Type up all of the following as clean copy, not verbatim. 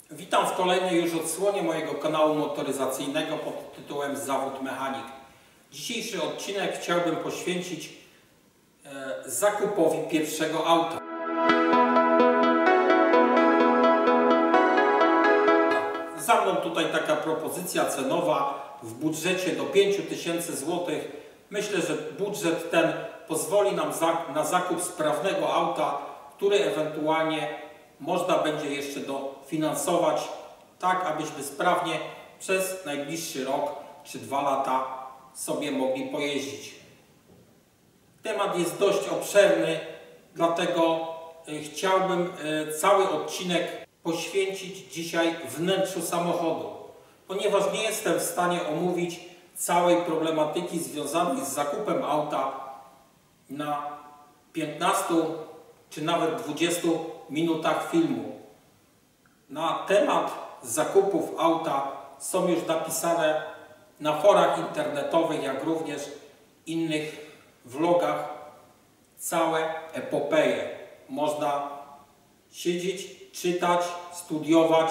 Witam w kolejnej już odsłonie mojego kanału motoryzacyjnego pod tytułem Zawód Mechanik. Dzisiejszy odcinek chciałbym poświęcić zakupowi pierwszego auta. Za mną tutaj taka propozycja cenowa w budżecie do 5000 zł. Myślę, że budżet ten pozwoli nam na zakup sprawnego auta, który ewentualnie można będzie jeszcze dofinansować, tak abyśmy sprawnie przez najbliższy rok czy 2 lata sobie mogli pojeździć. Temat jest dość obszerny, dlatego chciałbym cały odcinek poświęcić dzisiaj wnętrzu samochodu, ponieważ nie jestem w stanie omówić całej problematyki związanej z zakupem auta na 15 czy nawet 20 minutach filmu. Na temat zakupów auta są już napisane na forach internetowych, jak również innych vlogach całe epopeje. Można siedzieć, czytać, studiować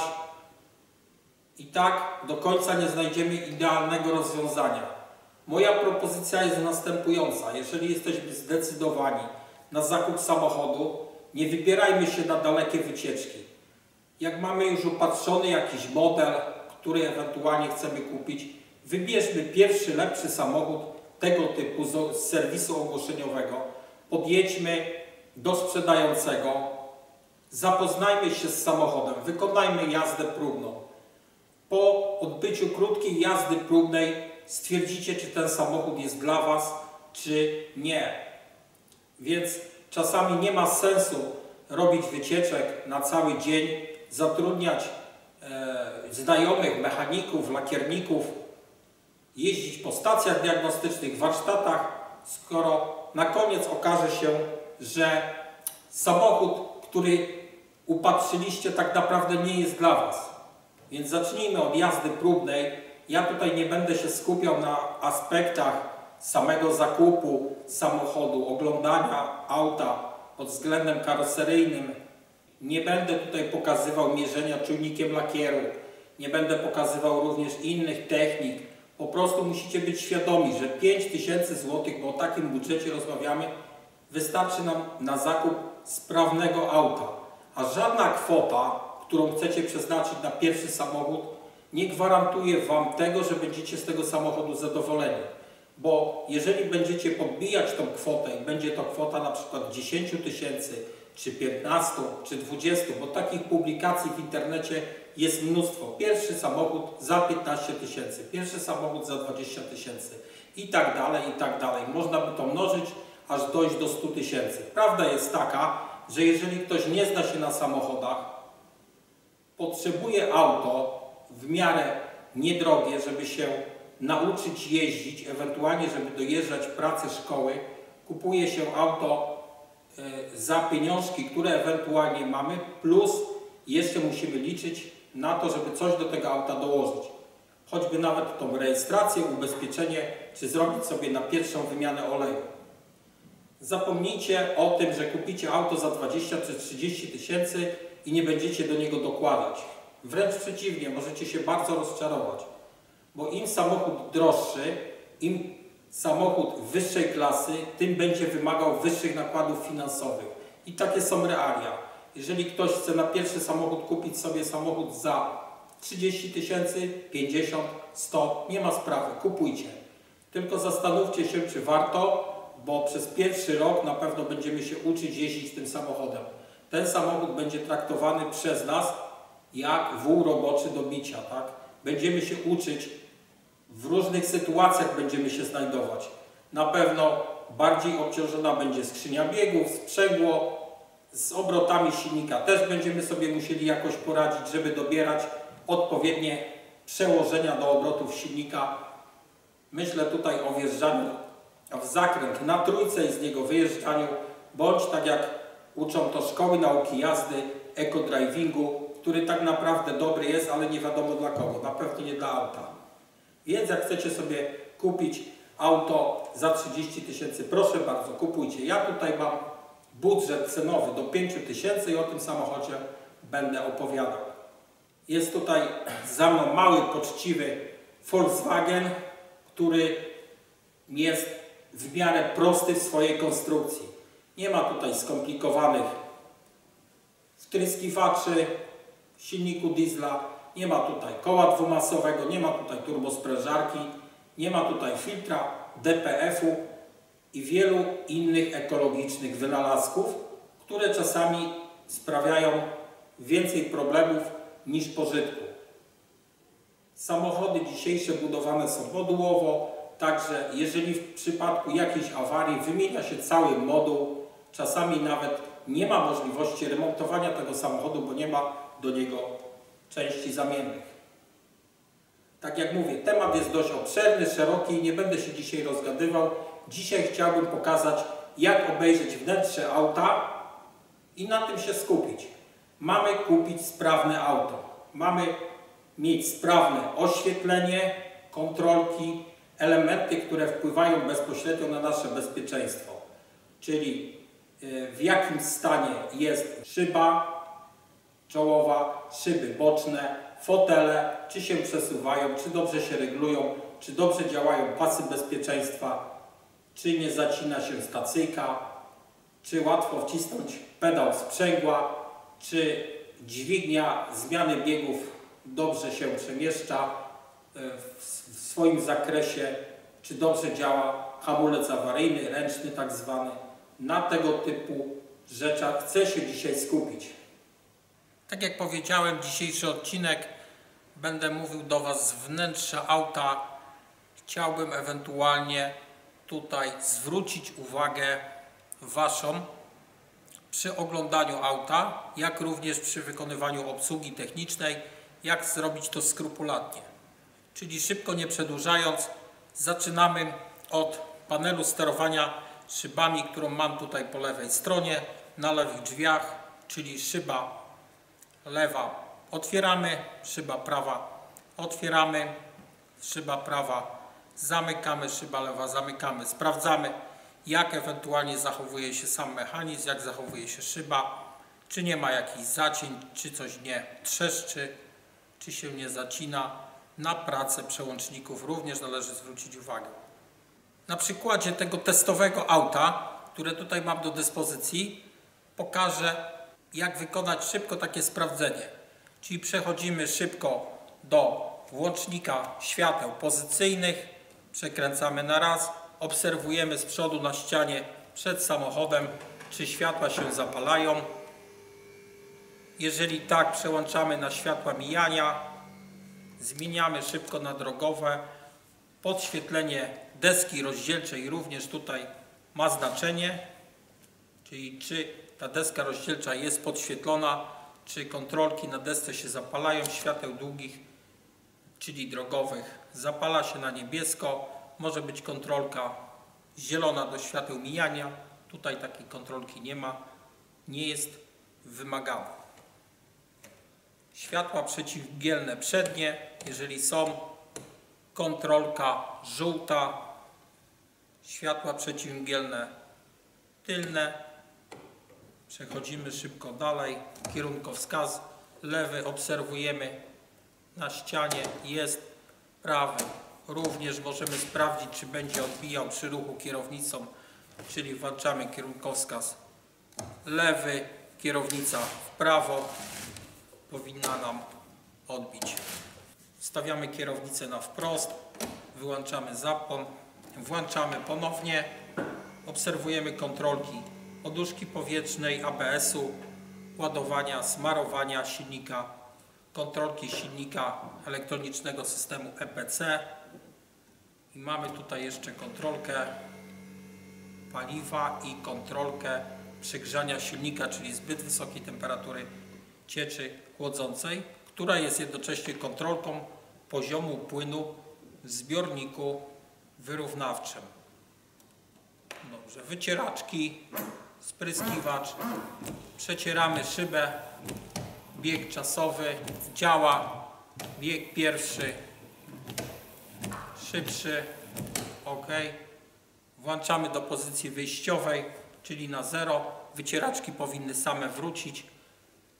i tak do końca nie znajdziemy idealnego rozwiązania. Moja propozycja jest następująca. Jeżeli jesteśmy zdecydowani na zakup samochodu, nie wybierajmy się na dalekie wycieczki. Jak mamy już upatrzony jakiś model, który ewentualnie chcemy kupić, wybierzmy pierwszy, lepszy samochód tego typu z serwisu ogłoszeniowego. Podjedźmy do sprzedającego, zapoznajmy się z samochodem, wykonajmy jazdę próbną. Po odbyciu krótkiej jazdy próbnej stwierdzicie, czy ten samochód jest dla Was, czy nie. Więc czasami nie ma sensu robić wycieczek na cały dzień, zatrudniać znajomych, mechaników, lakierników, jeździć po stacjach diagnostycznych, warsztatach, skoro na koniec okaże się, że samochód, który upatrzyliście, tak naprawdę nie jest dla Was. Więc zacznijmy od jazdy próbnej. Ja tutaj nie będę się skupiał na aspektach samego zakupu samochodu, oglądania auta pod względem karoseryjnym. Nie będę tutaj pokazywał mierzenia czujnikiem lakieru. Nie będę pokazywał również innych technik. Po prostu musicie być świadomi, że 5000 zł, bo o takim budżecie rozmawiamy, wystarczy nam na zakup sprawnego auta. A żadna kwota, którą chcecie przeznaczyć na pierwszy samochód, nie gwarantuje Wam tego, że będziecie z tego samochodu zadowoleni. Bo jeżeli będziecie podbijać tą kwotę i będzie to kwota na przykład 10 000, czy 15, czy 20, bo takich publikacji w internecie jest mnóstwo. Pierwszy samochód za 15 000, pierwszy samochód za 20 000 i tak dalej, i tak dalej. Można by to mnożyć, aż dojść do 100 000. Prawda jest taka, że jeżeli ktoś nie zna się na samochodach, potrzebuje auto w miarę niedrogie, żeby się nauczyć jeździć, ewentualnie żeby dojeżdżać pracę szkoły, kupuje się auto za pieniążki, które ewentualnie mamy, plus jeszcze musimy liczyć na to, żeby coś do tego auta dołożyć. Choćby nawet tą rejestrację, ubezpieczenie, czy zrobić sobie na pierwszą wymianę oleju. Zapomnijcie o tym, że kupicie auto za 20 czy 30 tysięcy i nie będziecie do niego dokładać. Wręcz przeciwnie, możecie się bardzo rozczarować. Bo im samochód droższy, im samochód wyższej klasy, tym będzie wymagał wyższych nakładów finansowych. I takie są realia. Jeżeli ktoś chce na pierwszy samochód kupić sobie samochód za 30 tysięcy, 50, 100, nie ma sprawy, kupujcie. Tylko zastanówcie się, czy warto, bo przez pierwszy rok na pewno będziemy się uczyć jeździć tym samochodem. Ten samochód będzie traktowany przez nas jak wół roboczy do bicia, tak? Będziemy się uczyć, w różnych sytuacjach będziemy się znajdować. Na pewno bardziej obciążona będzie skrzynia biegów, sprzęgło, z obrotami silnika też będziemy sobie musieli jakoś poradzić, żeby dobierać odpowiednie przełożenia do obrotów silnika. Myślę tutaj o wjeżdżaniu w zakręt na trójce i z niego wyjeżdżaniu, bądź tak jak uczą to szkoły nauki jazdy, eco-drivingu, który tak naprawdę dobry jest, ale nie wiadomo dla kogo, na pewno nie dla auta. Więc jak chcecie sobie kupić auto za 30 tysięcy, proszę bardzo, kupujcie. Ja tutaj mam budżet cenowy do 5 tysięcy i o tym samochodzie będę opowiadał. Jest tutaj za mną mały, poczciwy Volkswagen, który jest w miarę prosty w swojej konstrukcji. Nie ma tutaj skomplikowanych wtryskiwaczy silniku diesla, nie ma tutaj koła dwumasowego, nie ma tutaj turbosprężarki, nie ma tutaj filtra, DPF-u i wielu innych ekologicznych wynalazków, które czasami sprawiają więcej problemów niż pożytku. Samochody dzisiejsze budowane są modułowo, także jeżeli w przypadku jakiejś awarii wymienia się cały moduł, czasami nawet nie ma możliwości remontowania tego samochodu, bo nie ma do niego części zamiennych. Tak jak mówię, temat jest dość obszerny, szeroki i nie będę się dzisiaj rozgadywał. Dzisiaj chciałbym pokazać, jak obejrzeć wnętrze auta i na tym się skupić. Mamy kupić sprawne auto. Mamy mieć sprawne oświetlenie, kontrolki, elementy, które wpływają bezpośrednio na nasze bezpieczeństwo. Czyli w jakim stanie jest szyba czołowa, szyby boczne, fotele, czy się przesuwają, czy dobrze się regulują, czy dobrze działają pasy bezpieczeństwa, czy nie zacina się stacyjka, czy łatwo wcisnąć pedał sprzęgła, czy dźwignia zmiany biegów dobrze się przemieszcza w swoim zakresie, czy dobrze działa hamulec awaryjny, ręczny tak zwany. Na tego typu rzeczach chcę się dzisiaj skupić. Tak jak powiedziałem, dzisiejszy odcinek będę mówił do Was z wnętrza auta. Chciałbym ewentualnie tutaj zwrócić uwagę Waszą przy oglądaniu auta, jak również przy wykonywaniu obsługi technicznej, jak zrobić to skrupulatnie. Czyli szybko nie przedłużając, zaczynamy od panelu sterowania szybami, którą mam tutaj po lewej stronie, na lewych drzwiach, czyli szyba lewa otwieramy, szyba prawa otwieramy, szyba prawa zamykamy, szyba lewa zamykamy. Sprawdzamy, jak ewentualnie zachowuje się sam mechanizm, jak zachowuje się szyba, czy nie ma jakichś zacień, czy coś nie trzeszczy, czy się nie zacina. Na pracę przełączników również należy zwrócić uwagę. Na przykładzie tego testowego auta, które tutaj mam do dyspozycji, pokażę, jak wykonać szybko takie sprawdzenie. Czyli przechodzimy szybko do włącznika świateł pozycyjnych, przekręcamy na raz, obserwujemy z przodu na ścianie przed samochodem, czy światła się zapalają. Jeżeli tak, przełączamy na światła mijania, zmieniamy szybko na drogowe. Podświetlenie deski rozdzielczej również tutaj ma znaczenie, czyli czy ta deska rozdzielcza jest podświetlona, czy kontrolki na desce się zapalają, świateł długich, czyli drogowych, zapala się na niebiesko, może być kontrolka zielona do świateł mijania, tutaj takiej kontrolki nie ma, nie jest wymagana. Światła przeciwmgielne przednie, jeżeli są, kontrolka żółta, światła przeciwmgielne tylne. Przechodzimy szybko dalej, kierunkowskaz lewy obserwujemy na ścianie, jest prawy. Również możemy sprawdzić, czy będzie odbijał przy ruchu kierownicą, czyli włączamy kierunkowskaz lewy, kierownica w prawo, powinna nam odbić. Stawiamy kierownicę na wprost, wyłączamy zapłon, włączamy ponownie, obserwujemy kontrolki poduszki powietrznej, ABS-u, ładowania, smarowania silnika, kontrolki silnika elektronicznego systemu EPC i mamy tutaj jeszcze kontrolkę paliwa i kontrolkę przegrzania silnika, czyli zbyt wysokiej temperatury cieczy chłodzącej, która jest jednocześnie kontrolką poziomu płynu w zbiorniku wyrównawczym. Dobrze, wycieraczki, spryskiwacz, przecieramy szybę, bieg czasowy działa, bieg pierwszy, szybszy, ok. Włączamy do pozycji wyjściowej, czyli na 0, wycieraczki powinny same wrócić.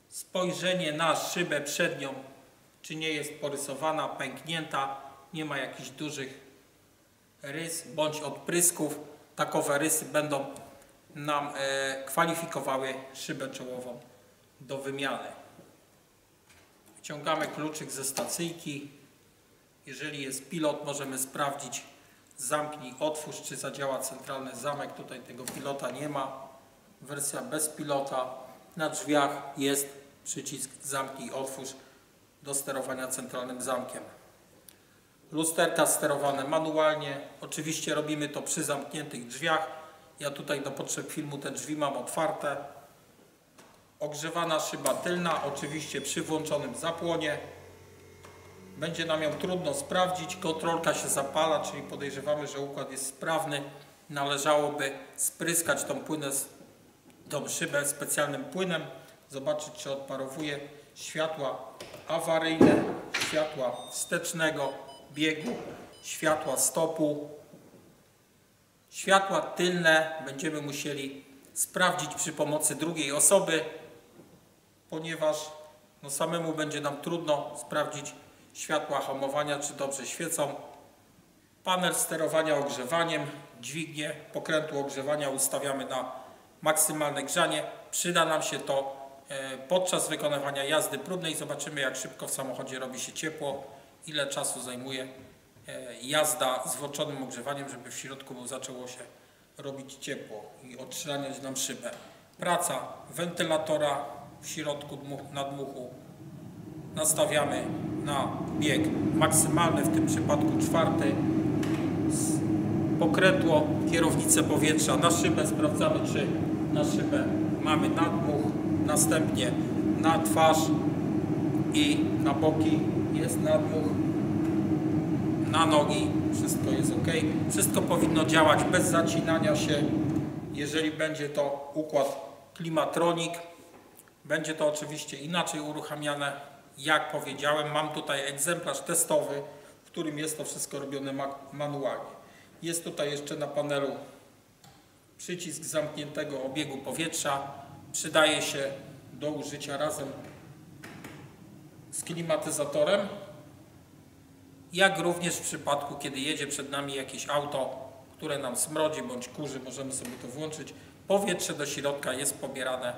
spojrzenie na szybę przednią, czy nie jest porysowana, pęknięta, nie ma jakichś dużych rys bądź odprysków. Takowe rysy będą nam kwalifikowały szybę czołową do wymiany. Wyciągamy kluczyk ze stacyjki. Jeżeli jest pilot, możemy sprawdzić zamknij, otwórz, czy zadziała centralny zamek. Tutaj tego pilota nie ma. Wersja bez pilota. Na drzwiach jest przycisk zamknij, otwórz do sterowania centralnym zamkiem. Lusterka sterowane manualnie. Oczywiście robimy to przy zamkniętych drzwiach. Ja tutaj do potrzeb filmu te drzwi mam otwarte. Ogrzewana szyba tylna, oczywiście przy włączonym zapłonie. Będzie nam ją trudno sprawdzić. Kontrolka się zapala, czyli podejrzewamy, że układ jest sprawny. Należałoby spryskać tą szybę specjalnym płynem. Zobaczyć, czy odparowuje. Światła awaryjne, światła wstecznego biegu, światła stopu. Światła tylne będziemy musieli sprawdzić przy pomocy drugiej osoby, ponieważ samemu będzie nam trudno sprawdzić światła hamowania, czy dobrze świecą. Panel sterowania ogrzewaniem, dźwignię pokrętła ogrzewania ustawiamy na maksymalne grzanie. Przyda nam się to podczas wykonywania jazdy próbnej. Zobaczymy, jak szybko w samochodzie robi się ciepło, ile czasu zajmuje jazda z włączonym ogrzewaniem, żeby w środku zaczęło się robić ciepło i odszraniać nam szybę. Praca wentylatora w środku nadmuchu. Nastawiamy na bieg maksymalny, w tym przypadku 4. Pokrętło, kierownicę powietrza na szybę. Sprawdzamy, czy na szybę mamy nadmuch. Następnie na twarz i na boki jest nadmuch. Na nogi wszystko jest ok. Wszystko powinno działać bez zacinania się. Jeżeli będzie to układ Klimatronik, będzie to oczywiście inaczej uruchamiane. Jak powiedziałem, mam tutaj egzemplarz testowy, w którym jest to wszystko robione manualnie. Jest tutaj jeszcze na panelu przycisk zamkniętego obiegu powietrza. Przydaje się do użycia razem z klimatyzatorem. Jak również w przypadku, kiedy jedzie przed nami jakieś auto, które nam smrodzi bądź kurzy, możemy sobie to włączyć. Powietrze do środka jest pobierane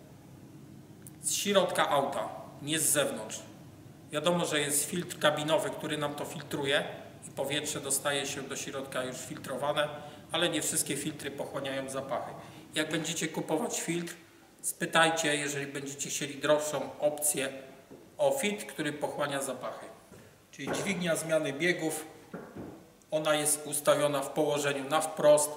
z środka auta, nie z zewnątrz. Wiadomo, że jest filtr kabinowy, który nam to filtruje i powietrze dostaje się do środka już filtrowane, ale nie wszystkie filtry pochłaniają zapachy. Jak będziecie kupować filtr, spytajcie, jeżeli będziecie chcieli droższą opcję, o filtr, który pochłania zapachy. Czyli dźwignia zmiany biegów, ona jest ustawiona w położeniu na wprost,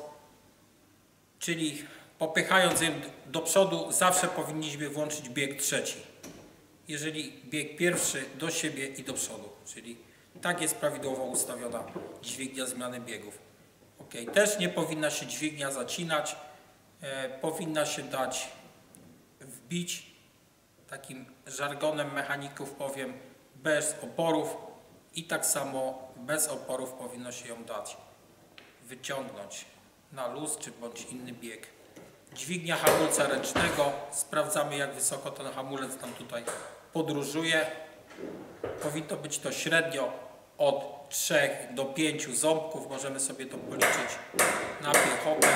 czyli popychając ją do przodu zawsze powinniśmy włączyć bieg 3. Jeżeli bieg pierwszy do siebie i do przodu, czyli tak jest prawidłowo ustawiona dźwignia zmiany biegów. Ok, też nie powinna się dźwignia zacinać, powinna się dać wbić, takim żargonem mechaników powiem, bez oporów i tak samo bez oporów powinno się ją dać wyciągnąć na luz czy bądź inny bieg. Dźwignia hamulca ręcznego, sprawdzamy, jak wysoko ten hamulec nam tutaj podróżuje. Powinno być to średnio od 3 do 5 ząbków, możemy sobie to policzyć na piechotę.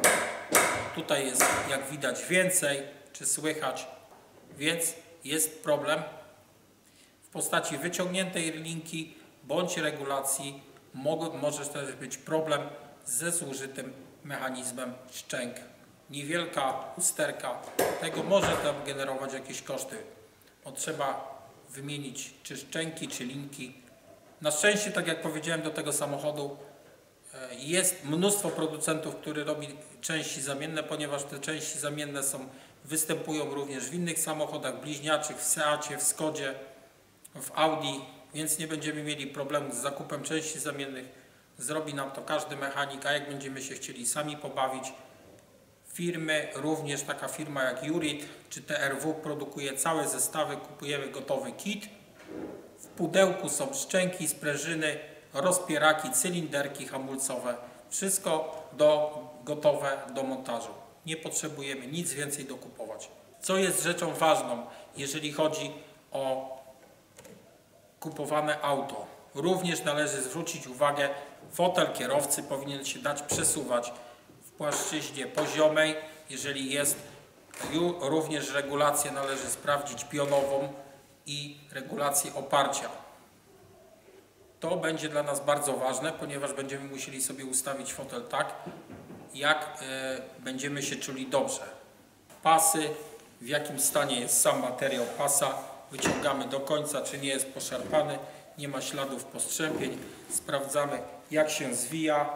Tutaj jest, jak widać, więcej, czy słychać, więc jest problem w postaci wyciągniętej linki bądź regulacji. Może też być problem ze zużytym mechanizmem szczęk. Niewielka usterka tego może tam generować jakieś koszty, bo trzeba wymienić czy szczęki, czy linki. Na szczęście, tak jak powiedziałem, do tego samochodu jest mnóstwo producentów, który robi części zamienne, ponieważ te części zamienne występują również w innych samochodach bliźniaczych, w Seacie, w Skodzie, w Audi, więc nie będziemy mieli problemu z zakupem części zamiennych. Zrobi nam to każdy mechanik, a jak będziemy się chcieli sami pobawić, firmy, również taka firma jak Jurit czy TRW produkuje całe zestawy, kupujemy gotowy kit. W pudełku są szczęki, sprężyny, rozpieraki, cylinderki hamulcowe. Wszystko gotowe do montażu. Nie potrzebujemy nic więcej dokupować. Co jest rzeczą ważną, jeżeli chodzi o kupowane auto? Również należy zwrócić uwagę, fotel kierowcy powinien się dać przesuwać w płaszczyźnie poziomej. Jeżeli jest, również regulację należy sprawdzić pionową i regulację oparcia. To będzie dla nas bardzo ważne, ponieważ będziemy musieli sobie ustawić fotel tak, jak będziemy się czuli dobrze. Pasy, w jakim stanie jest sam materiał pasa, wyciągamy do końca, czy nie jest poszarpany, nie ma śladów postrzępień. Sprawdzamy, jak się zwija.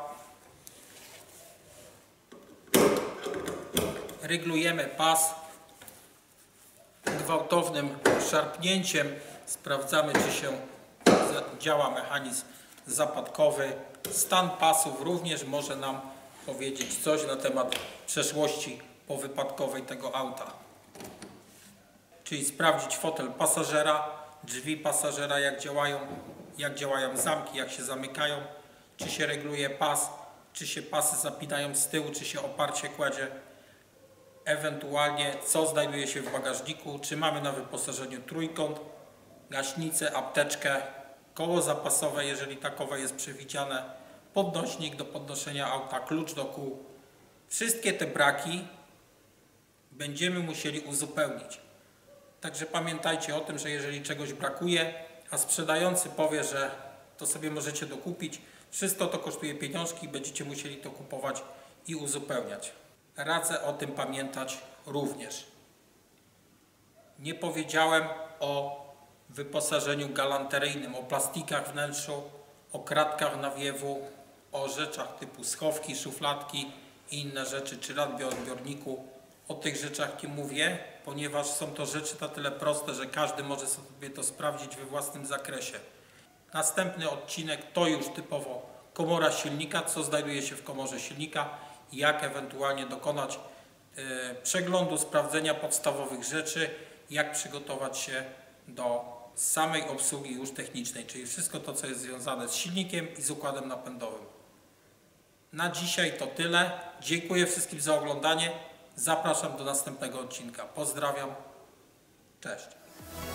Ryglujemy pas gwałtownym szarpnięciem. Sprawdzamy, czy się działa mechanizm zapadkowy. Stan pasów również może nam powiedzieć coś na temat przeszłości powypadkowej tego auta. Czyli sprawdzić fotel pasażera, drzwi pasażera, jak działają zamki, jak się zamykają, czy się reguluje pas, czy się pasy zapinają z tyłu, czy się oparcie kładzie, ewentualnie co znajduje się w bagażniku, czy mamy na wyposażeniu trójkąt, gaśnicę, apteczkę, koło zapasowe, jeżeli takowe jest przewidziane, podnośnik do podnoszenia auta, klucz do kół. Wszystkie te braki będziemy musieli uzupełnić. Także pamiętajcie o tym, że jeżeli czegoś brakuje, a sprzedający powie, że to sobie możecie dokupić, wszystko to kosztuje pieniążki i będziecie musieli to kupować i uzupełniać. Radzę o tym pamiętać również. Nie powiedziałem o wyposażeniu galanteryjnym, o plastikach wnętrzu, o kratkach nawiewu, o rzeczach typu schowki, szufladki i inne rzeczy, czy radioodbiorniku. O tych rzeczach nie mówię, ponieważ są to rzeczy na tyle proste, że każdy może sobie to sprawdzić we własnym zakresie. Następny odcinek to już typowo komora silnika, co znajduje się w komorze silnika i jak ewentualnie dokonać przeglądu, sprawdzenia podstawowych rzeczy, jak przygotować się do samej obsługi już technicznej, czyli wszystko to, co jest związane z silnikiem i z układem napędowym. Na dzisiaj to tyle. Dziękuję wszystkim za oglądanie. Zapraszam do następnego odcinka. Pozdrawiam. Cześć.